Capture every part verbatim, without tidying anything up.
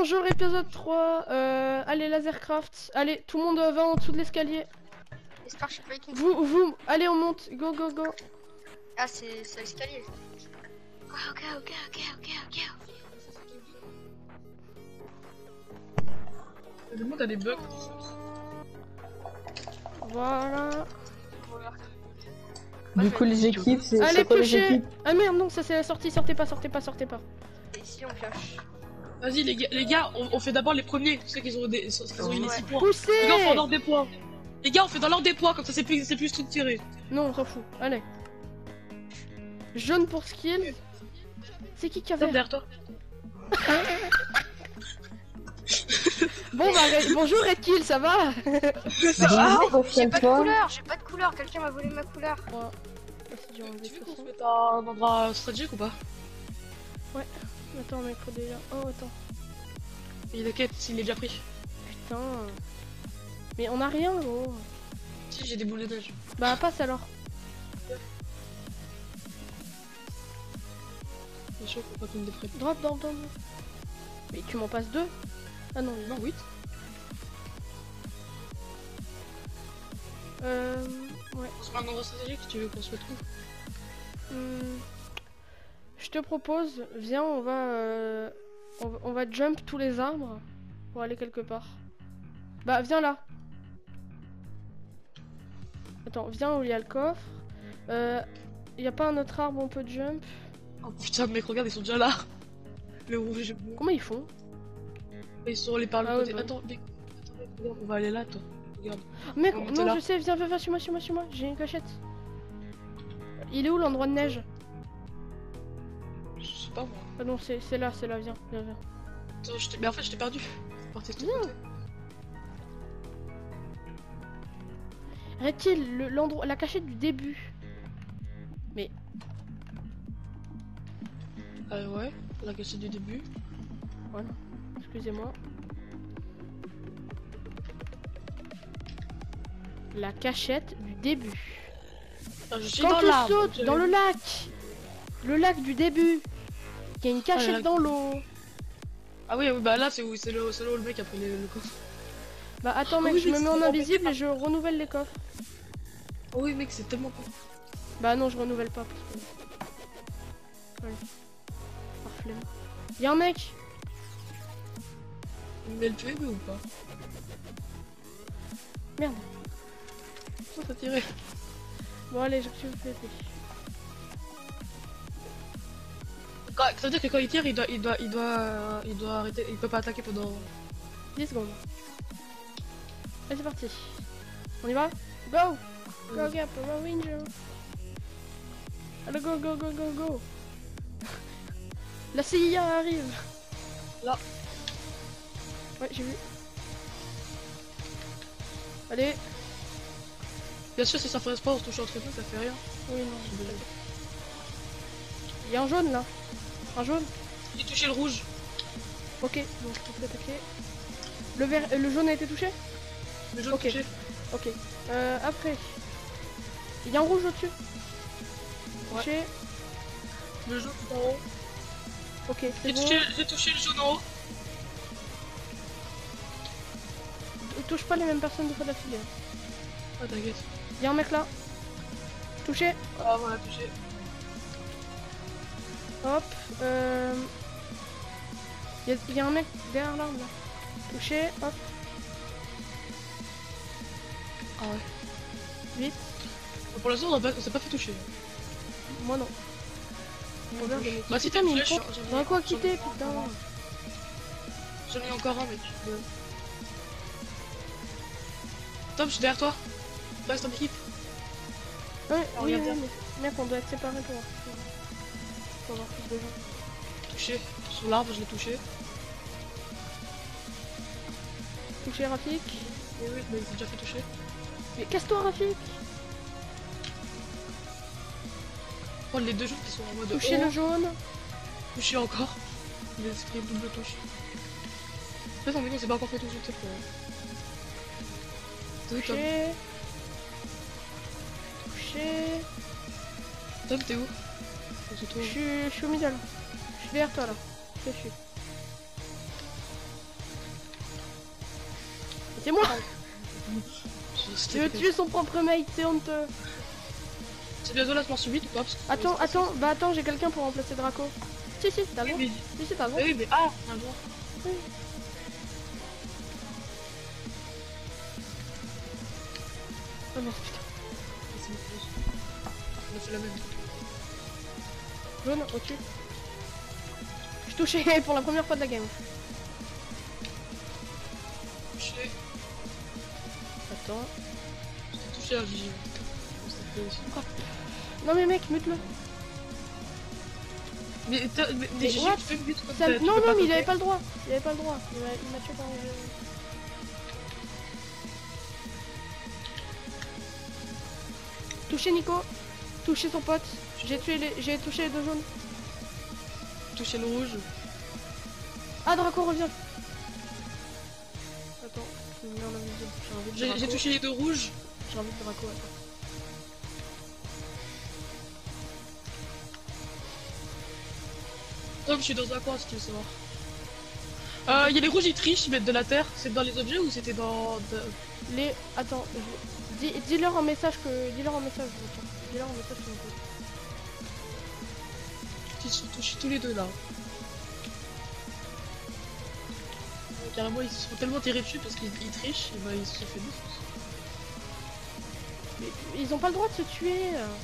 bonjour épisode trois, euh, allez Lasercraft, allez tout le monde va en dessous de l'escalier. Vous, vous, allez on monte, go go go. Ah c'est l'escalier. Go go go go go go. Le monde a des bugs. Voilà. Du coup les équipes, c'est allez quoi les piocher. équipes? Ah merde non ça c'est la sortie, sortez pas, sortez pas, sortez pas. Et ici on pioche. Vas-y les gars, les gars on, on fait d'abord les premiers, ceux qui ont, des, qui ont eu les six points. Poussez. Les gars on fait dans l'ordre des points. Les gars on fait dans l'ordre des points, comme ça c'est plus, plus structuré. Non on s'en fout, allez. Jaune pour skill. C'est qui qui a fait derrière toi. Bon bah Red... bonjour Red Kill, ça va? Ça va? J'ai pas de couleur, j'ai pas de couleur, quelqu'un m'a volé ma couleur. Ouais. Tu veux qu'on se mette à un endroit stratégique ou pas? Ouais. Attends mec, faut déjà... Oh attends. Il est quête, s'il est déjà pris. Putain. Mais on a rien gros. Si j'ai des boules de neige. Bah passe alors. C'est chaud qu'on pas une des prêts. Drop, drop, drop. Mais tu m'en passes deux? Ah non, Non, huit. Euh... Ouais. On se met un endroit stratégique, tu veux qu'on se retrouve? Hmm. Je te propose, viens, on va, euh... on va... On va jump tous les arbres pour aller quelque part. Bah, viens là. Attends, viens où il y a le coffre. Euh... Y a pas un autre arbre où on peut jump? Oh putain, mec, regarde, ils sont déjà là. Le rouge et bleu. Comment ils font? Ils sont allés par le ah côté. Ouais, bah... Attends, mec, attends, mec, regarde, on va aller là, toi. Regarde. Mec, on non, là. je sais, viens, viens, viens, suis-moi, suis-moi, suis-moi, j'ai une cachette. Il est où l'endroit de neige? Je sais pas moi. Ah non, c'est là, c'est là, viens, viens, viens. Attends, je mais en fait, je t'ai perdu. Partez de ton Viens. côté. Red-il l'endroit, la cachette du début? Mais... Euh, ouais, la cachette du début. Voilà, excusez-moi. La cachette du début. Ah, je suis Quand dans tu l'arbre. sautes dans le lac, le lac du début, il y a une cachette lac. dans l'eau. Ah oui, oui, bah là c'est où c'est le, là où le mec a pris le, le coffre. Bah attends mec, Ah oui, je me mais mets c'est en tellement invisible bête. et je renouvelle les coffres. Oh oui mec, c'est tellement con. Bah non, je renouvelle pas parce que... Voilà. Par flemme. Y'a un mec. Mais le tuer ou pas? Merde. Oh, ça tirait. Bon allez, je suis fait. Ça veut dire que quand il tire, il doit, il doit, il doit, euh, il doit arrêter, il peut pas attaquer pendant dix secondes. Allez c'est parti. On y va? Go! Go Oui. Gap, Power Ranger. Allez go go go go go. La C I A arrive. Là. Ouais j'ai vu. Allez. Bien sûr, si ça ferait pas, on se touche entre nous, ça fait rien. Oui non. Il y a un jaune là. Un jaune. J'ai touché le rouge. Ok, donc je peux attaquer. Le vert, euh, le jaune a été touché? Le jaune Ok. touché. Ok. Euh, après. Il y a un rouge au-dessus. Ouais. Touché. Le jaune tout en haut. Ok, J'ai c'est bon. touché, j'ai touché le jaune en haut. Touche pas les mêmes personnes deux fois d'affilée. Ah t'inquiète. Il y a un mec là. Touché. Ah voilà, touché. Hop. Euh... Il y, y a un mec derrière l'arbre là. Touché. Hop. Ah ouais. Vite. Pour l'instant, on s'est pas fait toucher. Moi non. Moi, Regarde, touche. mais Bah si putain, t'as mais une il flèche, faut- j'en ai- Dans quoi j'en ai quitter encore putain. un. J'en ai encore un mec. Ouais. Tom, je suis derrière toi. Reste en équipe. Ouais, Oh, oui, regarde oui, bien. mais... Mec, on doit être séparés pour, pour avoir plus de gens. Touché. Sur l'arbre, je l'ai touché. Touché Rafik. Oui, oui, mais il s'est déjà fait toucher. Mais casse-toi Rafik. Oh, les deux jaunes qui sont en mode. Touché oh, le jaune. Touché encore. Il a pris double touche. En fait, en fait, on s'est pas encore fait toucher, tu sais. Pour... Oui, Tom. Touché. Touché. Tom, t'es où? On se Je trouve. suis, je suis au middle. Je suis derrière toi là. Je suis. C'est moi. Je- Tu veux tuer son propre mate, c'est honteux. C'est bientôt la mort subite ou pas? Parce que- Attends, attends, bah attends, j'ai quelqu'un pour remplacer Draco. Si, si, t'as le Oui, droit. mais... Si, si, t'as le droit. Oui, mais ah, on a le droit. Oui. Oh merde, putain. C'est bon, on a fait la même. Jaune, au-dessus. Je touchais pour la première fois de la game. Touché. Attends. Je t'ai touché à Gigi. Oh. Non mais mec, mute-le. Mais t'as. Mais, mais Mais Gigi, what tu fais mute comme Ça- ça. tu Non, peux non, pas mais il toquer. avait pas le droit. Il avait pas le droit. Il m'a il m'a tué quand je... Touché Nico. Touché son pote. J'ai tué les... J'ai touché les deux jaunes. Touché le rouge. Ah, Draco revient. Attends, je me mets en invisible. J'ai envie de J'ai Draco. j'ai touché les deux rouges. J'ai envie de Draco, attends. Tom, je suis dans un coin si tu veux savoir. Euh, il y a les rouges, ils trichent, ils mettent de la terre. C'est dans les objets ou c'était dans. de- Les... Attends, je... dis- dis-leur un message que... Dis-leur un message, tiens. Dis-leur un message que Ils sont touchés tous les deux là. Carrément, ils se sont tellement tirés dessus parce qu'ils ils trichent, et bah ils se sont fait deux. Mais ils ont pas le droit de se tuer.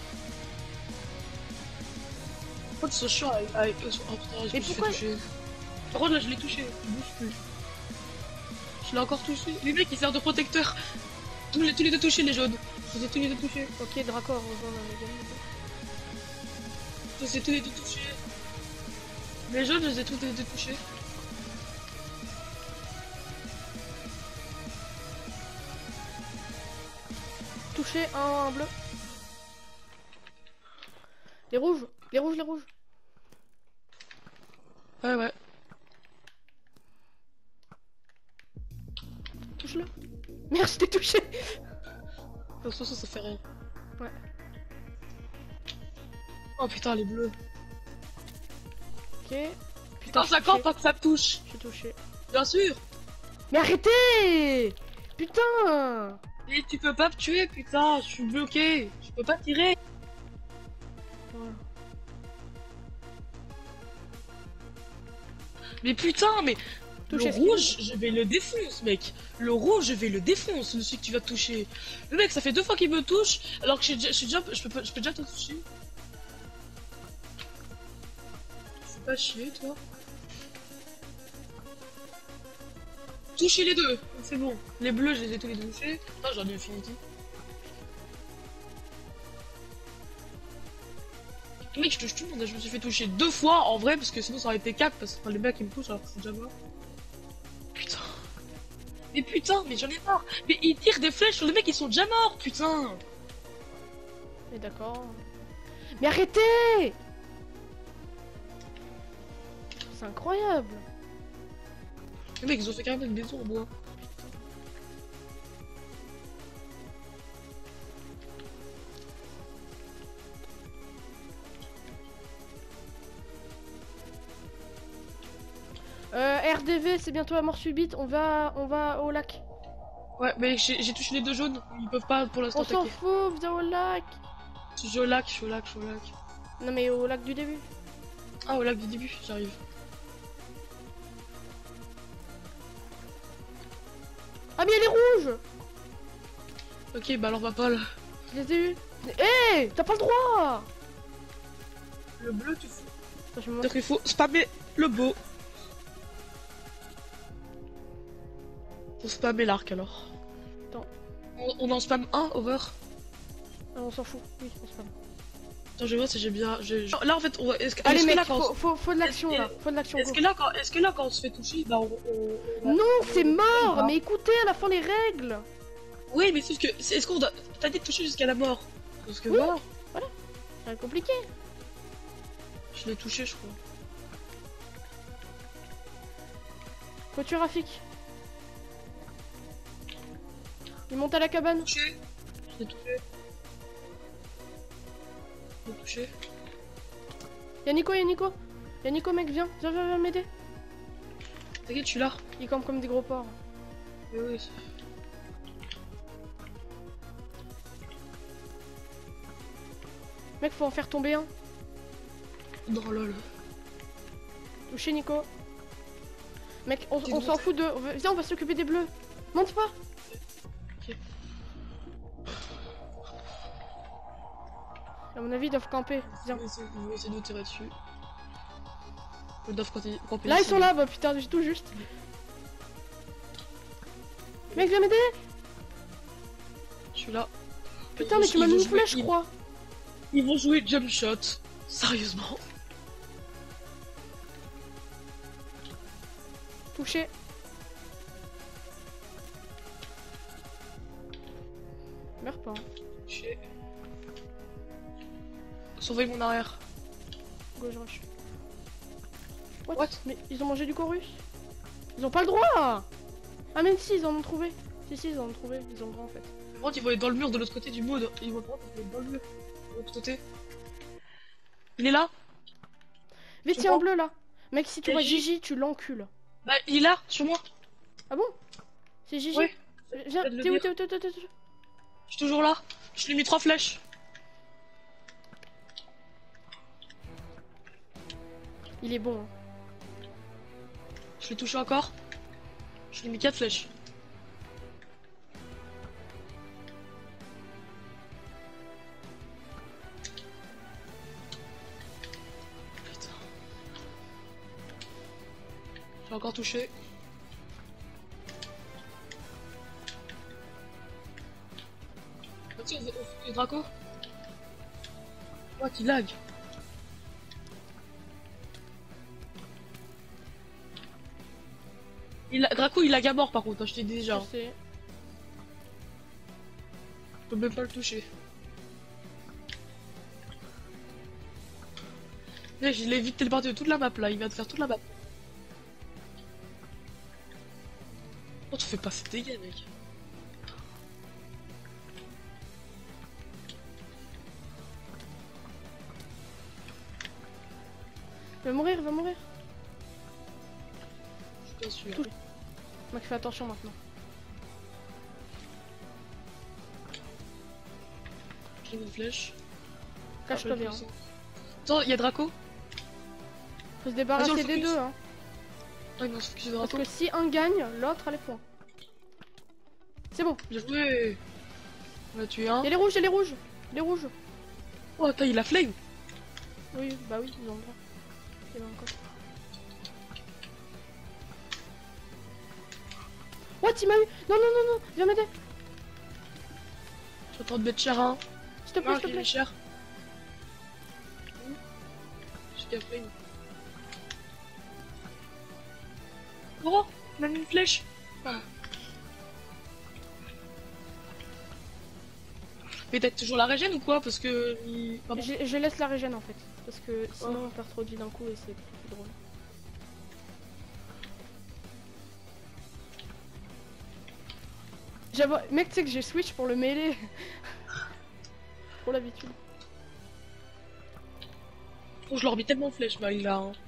En fait, ils sont chiants avec, avec eux. Oh putain, je Mais me suis fait pourquoi- toucher. Par contre, là, je l'ai touché. Je bouge plus. Je l'ai encore touché. Les mecs, ils servent de protecteur. Tous les, tous les deux touchés, les jaunes. Je les ai tous les deux touchés. Ok, Draco a rejoint la game. Je les ai tous les deux touchés. Les jaunes, je les ai tous les deux touchés. Touché, un, un bleu. Les rouges, les rouges, les rouges. Ouais, ouais. Touche-le. Merde, je t'ai touché. De toute façon, ça fait rien. Ouais. Oh putain, les bleus. Ok. Putain, Putain, je ça suis touché. campe pas que ça touche. Je suis touché. Bien sûr. Mais arrêtez. Putain. Mais tu peux pas me tuer, putain. Je suis bloqué. Je peux pas tirer. Voilà. Mais putain, mais Touché, le skill. rouge, je vais le défonce, mec. Le rouge, je vais le défonce, celui que tu vas toucher. Le mec, ça fait deux fois qu'il me touche, alors que je suis déjà, je, suis déjà, je, peux, pas- je peux déjà te toucher. Fais pas chier, toi. Touchez les deux, c'est bon. Les bleus, je les ai tous les deux touchés. Putain, j'en ai infinity. Mec, je touche tout le monde, je me suis fait toucher deux fois en vrai, parce que sinon ça aurait été quatre, parce que enfin, les mecs ils me touchent alors que je suis déjà mort. Putain. Mais putain, mais j'en ai marre. Mais ils tirent des flèches sur les mecs, ils sont déjà morts, putain. Mais d'accord. Mais arrêtez. C'est incroyable. Les mecs, ils ont fait carrément une maison en bois. Euh, R D V, c'est bientôt la mort subite. On va, on va au lac. Ouais, mais j'ai j'ai touché les deux jaunes, ils peuvent pas pour l'instant On s'en attaquer. fout, viens au lac. Je suis au lac, je suis au lac, je suis au lac. Non mais au lac du début. Ah, au lac du début, j'arrive. Ah mais elle est rouge. Ok, bah alors va pas là. Je les ai eu. Hé, t'as pas le droit. Le bleu, tu fous. Attends, je me Donc il faut spammer le beau. Faut spammer l'arc alors. Attends. On, on en spam un, over. Ah, on s'en fout. Oui, on se parle. Attends, je vais voir si j'ai bien. j'ai- Là en fait, on va- est-ce que, Allez est-ce que mec, là quand faut, faut, faut de l'action Est-ce là. Faut de l'action. Est-ce go. que là quand est-ce que là quand on se fait toucher, bah on. on- on- Non, c'est mort. Ah. Mais écoutez à la fin les règles. Oui, mais sauf que c'est- est-ce qu'on doit. T'as dit de toucher jusqu'à la mort. Parce que Oui. voilà, C'est compliqué. je l'ai touché, je crois. Faut tuer Rafik. Il monte à la cabane. Touché. Je l'ai touché. Je l'ai touché. Y'a Nico, y'a Nico. Y'a Nico mec, viens. Viens, viens, viens m'aider. T'inquiète, je suis là. Il campe comme des gros porcs. Oui, oui. Mec, faut en faire tomber un. Non, lol. Touché, Nico. Mec, on, T'es on bon, s'en fout de... Viens, on va s'occuper des bleus. Monte pas. Ok. À mon avis, ils doivent camper. Viens. On va essayer on va essayer de tirer dessus. Ils doivent camper- camper Là, ils ici. sont là, bah putain, j'ai tout juste. Mec, viens m'aider. Je suis là. Putain, Ils mais vont- tu m'as ils mis vont une jouer- flèche, je ils- crois. Ils vont jouer jump shot. Sérieusement. Touché. Meurs pas. Hein. Touché. Surveille mon arrière. Gauche, rush. What, What? Mais ils ont mangé du chorus. Ils ont pas le droit. Ah mais si, ils en ont trouvé. Si, si, ils en ont trouvé. Ils ont le droit en fait. Par contre, ils vont être dans le mur de l'autre côté du mode. Ils vont être dans le mur de l'autre côté. Il est là? Vite, Tu il y a un vois bleu là. Mec, si tu Et vois Gigi Gigi, tu l'encules. Bah, il est là, sur moi. Ah bon? C'est Gigi? Ouais. Viens, Je viens de le t'es où, dire. t'es où, t'es où, t'es où, t'es où? Je suis toujours là. Je lui ai mis trois flèches. Il est bon. Hein. Je l'ai touché encore. Je lui ai mis quatre flèches. Putain. J'ai encore touché. Vas-y, on fait- on fait les Draco. Oh, qui lag. Il a... Draco, il lag à mort par contre, hein, je t'ai dit déjà. Je sais. Je peux même pas le toucher. Là, je l'ai vite téléporté de toute la map là, il vient de faire toute la map. Oh, tu fais pas ces dégâts, mec. Il va mourir, il va mourir. Je suis bien sûr. Touche. Mec, fais attention maintenant. J'ai mis une flèche. Cache-toi Après, bien. puissant. Attends, il y a Draco. Faut se Vas-y, on débarrasser le des focus. deux, hein. Ah non, c'est que Parce Draco. que si un gagne, l'autre a les points. C'est bon. Bien joué. On a tué un. Il y a les rouges, il y a les rouges. Les rouges. Oh, attends, il a flame. Oui, bah oui, ils ont le droit. Il y en a encore. What, il m'a eu. Non, non, non, non, viens m'aider. Je suis en train de mettre cher un. S'il te plaît, Non, s'il te il plaît. est cher. J'ai qu'à flame. Oh, il a mis une flèche. Pardon. Mais t'as toujours la régène ou quoi? Parce que... il- Pardon. Je, je laisse la régène en fait. Parce que sinon on perd trop de vie d'un coup et c'est plus drôle. J'avoue, mec, tu sais que j'ai switch pour le mêlée. Pour l'habitude. Oh, je leur mets tellement de flèches, bah il a un...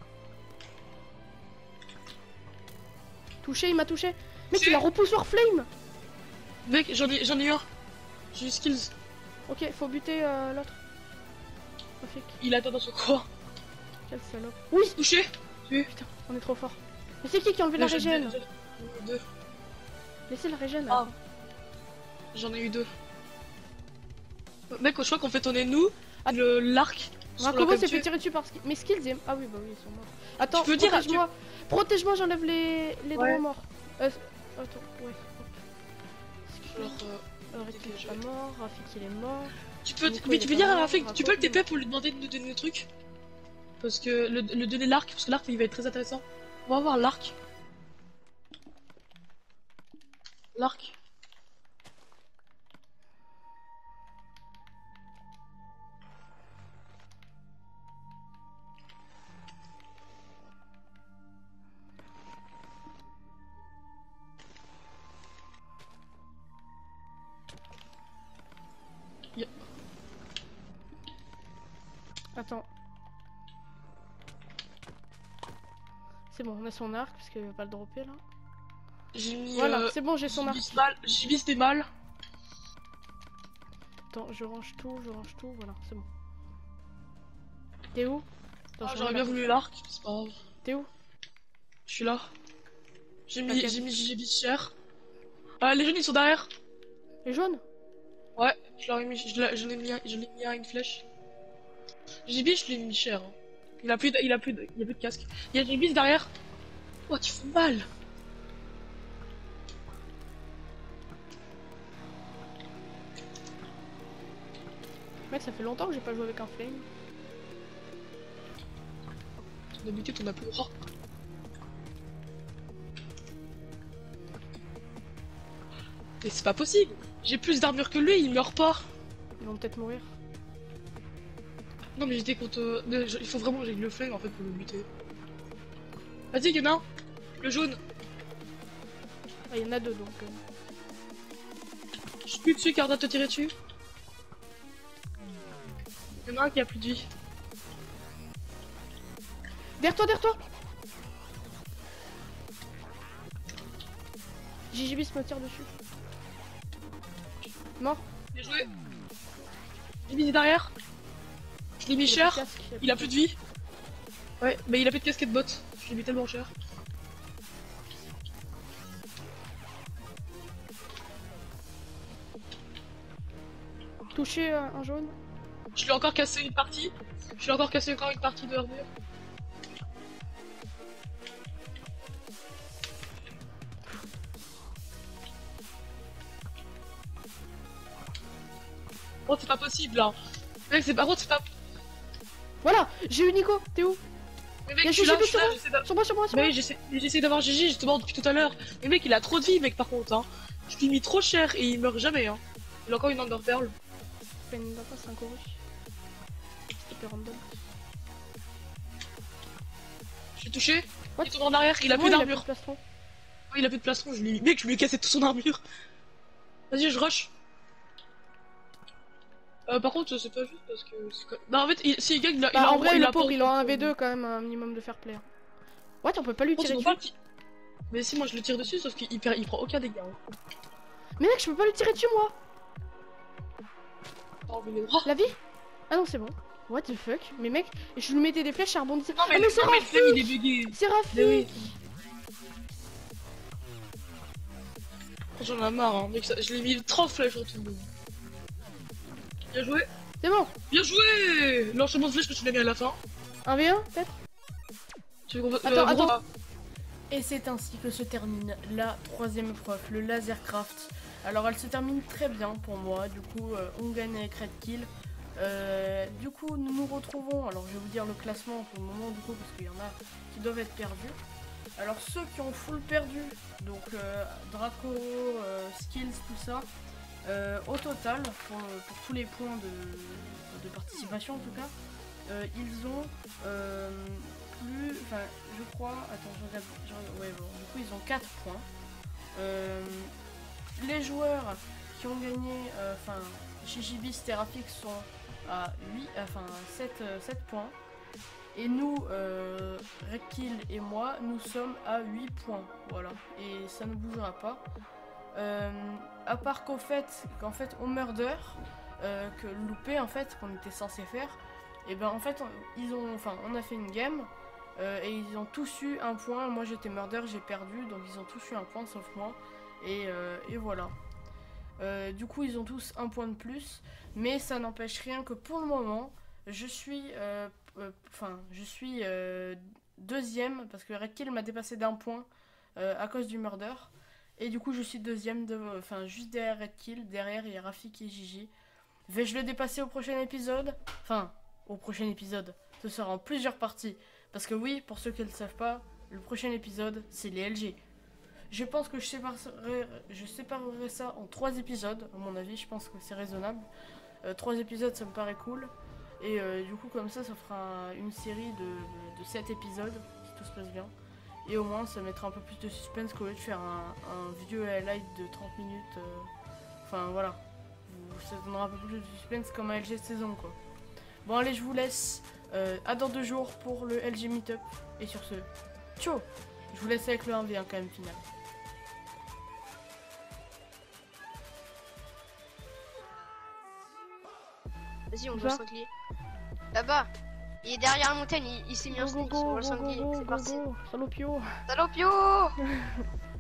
Touché, il m'a touché. Mec, Si. il a repoussé sur flame. Mec, j'en ai, j'en ai eu un. J'ai eu skills. Ok, faut buter euh, l'autre. Rafik, Il attend dans son coin. quel salope. Oui, Touché. Tué. putain, on est trop fort. Mais c'est qui qui a enlevé la Là, j'en ai- régène? j'en ai eu deux. Laissez la régène. Ah. là. J'en ai eu deux. Mec, je crois qu'on fait tourner nous, Ah. le l'arc. sur la Rakobo s'est capture. fait tirer dessus par ski- mes skills. ils- Ah oui, bah oui, ils sont morts. Attends, Tu peux dire- protège-moi. Protège-moi, j'enlève les, les Ouais. droits morts. Euh, attends, ouais. Genre, euh, Rafik il est pas mort, Rafik il est mort. tu peux, Nico, mais il tu est peux pas dire à mort, Rafik, tu peux le Rakobo, T P pour lui demander de nous donner le truc. Parce que le, le donner l'arc, parce que l'arc il va être très intéressant. On va voir l'arc. L'arc. Attends. C'est bon, on a son arc parce qu'il va pas le dropper là. J'ai mis. Voilà, euh, c'est bon, j'ai son arc. J'ibis mal, j'ibis des mâles. Attends, je range tout, je range tout, voilà, c'est bon. T'es où? Ah, Attends, je j'aurais bien regarde. voulu l'arc, c'est pas grave. T'es où? Je suis là. J'ai mis, T'inquiète. j'ai mis, j'ai mis cher. Ah, les jeunes ils sont derrière. Les jaunes? Ouais, je leur ai mis, je l'ai je l'ai mis, à- je l'ai mis à une flèche. J B, je l'ai mis cher. Hein. Il a plus, de, il a plus, de, il a plus de casque. Il y a J B derrière. Oh, tu fais mal. Mec, ça fait longtemps que j'ai pas joué avec un flame. D'habitude, on a plus. Oh. Mais c'est pas possible. J'ai plus d'armure que lui, il meurt pas. Ils vont peut-être mourir. Non mais j'étais contre... euh, mais je- il faut vraiment que j'aille le flame en fait pour le buter. Vas-y, y'en a un. Le jaune. Ah, il y en a deux donc. euh. Je suis plus dessus car t'as te tirer dessus. Il y en a un qui a plus de vie. Derrière toi, derrière toi! J J B se me tire dessus. Mort. Bien joué. J'ai mis derrière. Je l'ai mis Il a cher. plus de casque, Il a plus de vie. Ouais, mais il a plus de casquette bot. Je l'ai mis tellement cher. Touché euh, un jaune. Je lui ai encore cassé une partie. Je lui ai encore cassé encore une partie de armure. Oh, c'est pas possible là. Mec, c'est par contre, c'est pas. Voilà! J'ai eu Nico! T'es où? Mais mec, Y'a je suis là, J J B je suis là, sur moi. j'essaie d'a- Sur moi, sur moi, sur moi! Mais j'essaie j'essaie d'avoir G G justement depuis tout à l'heure. Mais mec, il a trop de vie, mec, par contre. Hein. Je lui ai mis trop cher et il meurt jamais. Hein. Il a encore une Ender Pearl. Fais une data, c'est un couru. C'était random. Je l'ai touché. What? Il tourne en arrière, il a Moi, plus il d'armure. de plastron. Ouais, il a plus de plastron, je lui ai... Mec, je lui ai cassé toute son armure. Vas-y, je rush. Euh, par contre, c'est pas juste parce que... c'est quand- Non, en fait, il... si il gagne, il a... Bah, il a en vrai, il le a pauvre, pas- il a un V deux quand même, un minimum de fair play. What? On peut pas lui Oh, tirer tu dessus? peux pas le ti- Mais si, moi je le tire dessus, sauf qu'il perd... il prend aucun dégât. Hein. Mais mec, je peux pas lui tirer dessus, moi! Oh, mais les bras. La vie? Ah non, c'est bon. What the fuck? Mais mec, je lui mettais des flèches, ça rebondissait. Non, mais, Ah, le... c'est non, mais le flemme, il est bugué. C'est Mais oui. Rafik! J'en ai marre, hein. Mec, ça... je l'ai mis trente flèches en tout. Bien joué. C'est bon! Bien joué. L'enchaînement de flèches que tu l'as mis à la fin. un v un, peut-être? Tu veux qu'on fa- Attends, euh, gros, attends. Et c'est ainsi que se termine la troisième épreuve, le Lasercraft. Alors elle se termine très bien pour moi, du coup euh, on gagne avec Red Kill. Euh, du coup nous nous retrouvons, alors je vais vous dire le classement pour le moment du coup parce qu'il y en a qui doivent être perdus. Alors ceux qui ont full perdu, donc euh, Draco, euh, Skills, tout ça, euh, au total, pour, pour tous les points de, de participation en tout cas, euh, ils ont... Euh, plus, enfin, je crois, attends, je regarde, je regarde- ouais, bon, du coup, ils ont quatre points. Euh, les joueurs qui ont gagné, euh, enfin, chez J B, Sterafix sont à huit, enfin, sept, euh, sept points. Et nous, euh, Redkill et moi, nous sommes à huit points, voilà. Et ça ne bougera pas. Euh, à part qu'au fait, qu'en fait, au murder, euh, que loupé, en fait, qu'on était censé faire, et ben en fait, on, ils ont, enfin, on a fait une game. Euh, et ils ont tous eu un point. Moi j'étais murder, j'ai perdu, donc ils ont tous eu un point sauf moi. Et, euh, et voilà. Euh, du coup ils ont tous un point de plus, mais ça n'empêche rien que pour le moment je suis, euh, euh, enfin je suis euh, deuxième parce que Redkill m'a dépassé d'un point euh, à cause du murder. Et du coup je suis deuxième, de, enfin juste derrière Redkill. Derrière il y a Rafik et Gigi. Vais-je le dépasser au prochain épisode? Enfin au prochain épisode. Ce sera en plusieurs parties. Parce que oui, pour ceux qui ne le savent pas, le prochain épisode, c'est les L G. Je pense que je séparerai, je séparerai ça en trois épisodes, à mon avis, je pense que c'est raisonnable. Euh, trois épisodes, ça me paraît cool. Et euh, du coup, comme ça, ça fera une série de, de sept épisodes, si tout se passe bien. Et au moins, ça mettra un peu plus de suspense qu'au lieu de faire un, un vieux highlight de trente minutes. Euh, enfin, voilà. Ça donnera un peu plus de suspense comme un L G saison, quoi. Bon, allez, je vous laisse. Euh, à dans deux jours pour le L G Meetup. Et sur ce, ciao. Je vous laisse avec le un v un quand même final. Vas-y, on Où doit ça? s'incliner. Là-bas. Il est derrière la montagne, il, il s'est mis un Go, go, sneak go, sur le go, sanglier. go, C'est go, parti. go, salopio. Salopio.